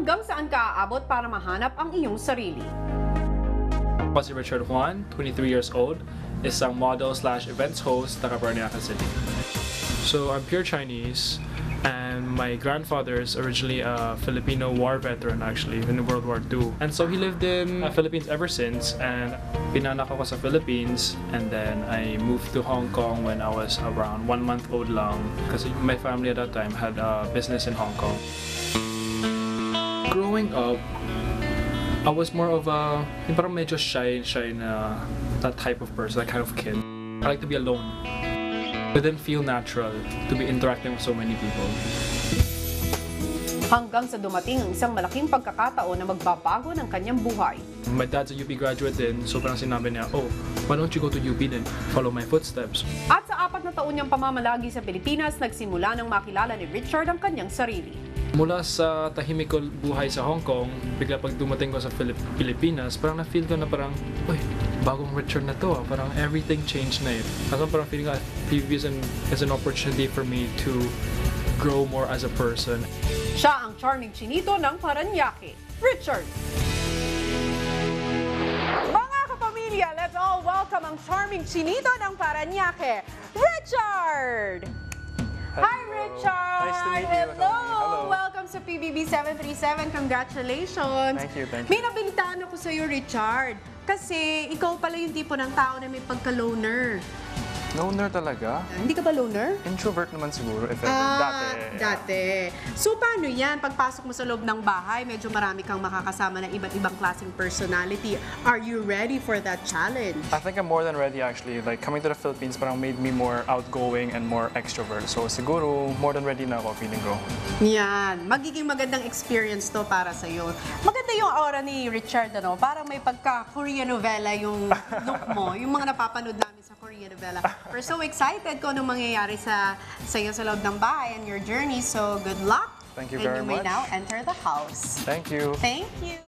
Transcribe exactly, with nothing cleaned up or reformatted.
hanggang saan ka aabot para mahanap ang iyong sarili. Ako si Richard Juan, twenty-three years old, isang model slash events host taga Paranaque City. So I'm pure Chinese, and my grandfather is originally a Filipino war veteran actually in World War Two. And so he lived in the Philippines ever since, and pinanak ako sa Philippines, and then I moved to Hong Kong when I was around one month old lang kasi my family at that time had a business in Hong Kong. Growing up, I was more of a, yung parang medyo shy, shy na that type of person, that kind of kid. I like to be alone. It didn't feel natural to be interacting with so many people. Hanggang sa dumating ang isang malaking pagkakataon na magbabago ng kanyang buhay. My dad's a U P graduate din, so parang sinabi niya, oh, why don't you go to U P then? Follow my footsteps. At sa apat na taon niyang pamamalagi sa Pilipinas, nagsimula nang makilala ni Richard ang kanyang sarili. Mula sa tahimik ko buhay sa Hong Kong, bigla pag dumating ko sa Filip Pilipinas, parang na-feel ko na parang, uy, bagong Richard na to, ah. Parang everything changed na eh. Kasi parang feeling ko P B B is an, is an opportunity for me to grow more as a person. Siya ang charming chinito ng Paranaque, Richard. Mga kapamilya, let's all welcome ang charming chinito ng Paranaque, Richard! Hello. Hi, Richard! Nice to meet you. Hello! Hello. Welcome sa P B B seven three seven. Congratulations! Thank you, thank you. May nabalitaan ako sa iyo, Richard. Kasi ikaw pala yung tipo ng tao na may pagka-loner. Loner talaga? Hindi ka ba loner? Introvert naman siguro, if ever. Ah, Dati. dati. So, paano yan? Pagpasok mo sa loob ng bahay, medyo marami kang makakasama ng iba't ibang klaseng personality. Are you ready for that challenge? I think I'm more than ready actually. Like, coming to the Philippines parang made me more outgoing and more extrovert. So, siguro, more than ready na ako, feeling ko. Yan. Magiging magandang experience to para sa'yo. Maganda yung aura ni Richard, ano? Parang may pagka-Korean novela yung look mo. Yung mga napapanood namin sa Korean novela. We're so excited kung anong mangyayari sa sa'yo sa loob ng bahay and your journey. So, good luck. Thank you and very you may much. now enter the house. Thank you. Thank you.